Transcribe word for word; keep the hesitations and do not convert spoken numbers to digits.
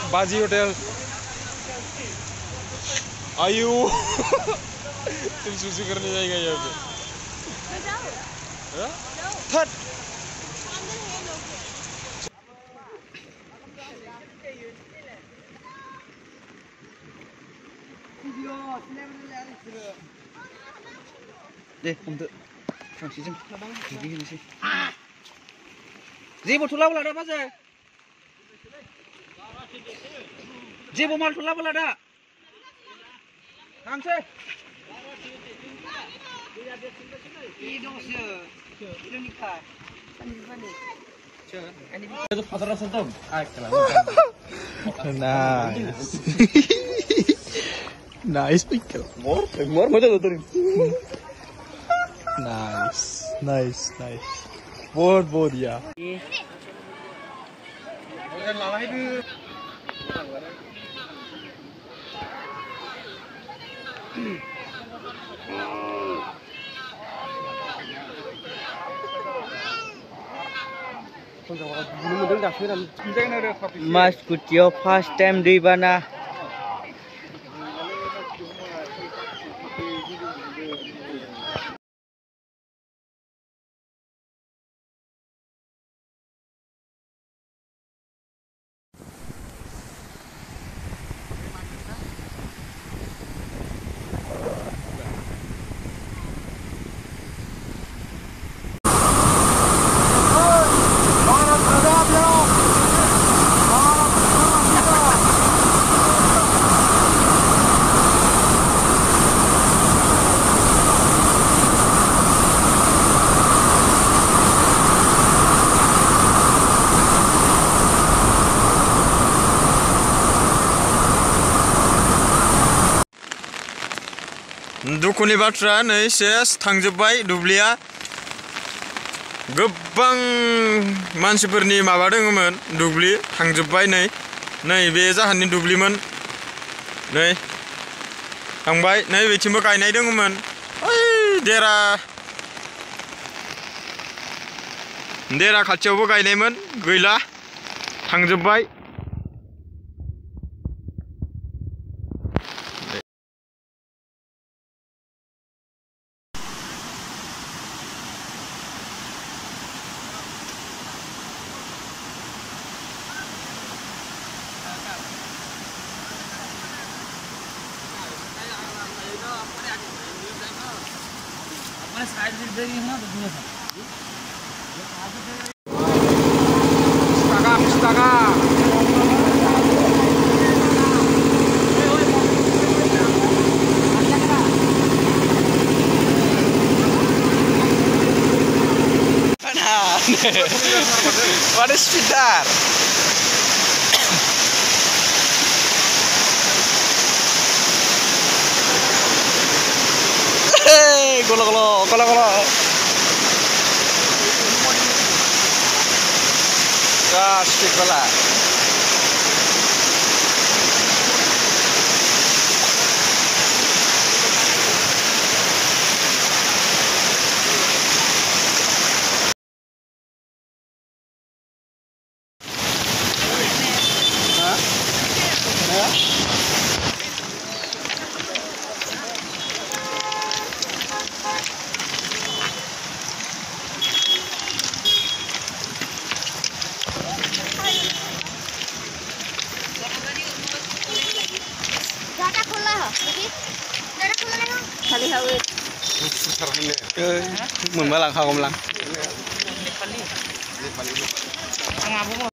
बाजी होटल आयु तुम सुसु करने जाएगा यहाँ पे थट deh untuk kasih jam jadi ini sih Ji botol bola ada apa sih Ji botol bola ada kang sih ini sih ini nikah ini mana itu foto sentuh nice nice picture more more mजा तो nice nice nice बहुत बढ़िया Mas Kutio first time di mana दुखुनि बाथ्रा नै cess थांजोबबाय दुब्लिया गोबां मानसिफोरनि माबा दङमोन दुब्लि थांजोबबाय नै नै बे जाहाननि दुब्लिमोन नै थांबाय नै बेथिंबो गायनाय दङमोन ओइ देरा देरा खाथियावबो गायनायमोन गैला थांजोबबाय साइड से देंगे ना तो दुनिया Pustaka, pustaka. What is spitar? Hey, golo golo, golo golo. Ah, speed bala. Kali hawit. Mun malang kau malang.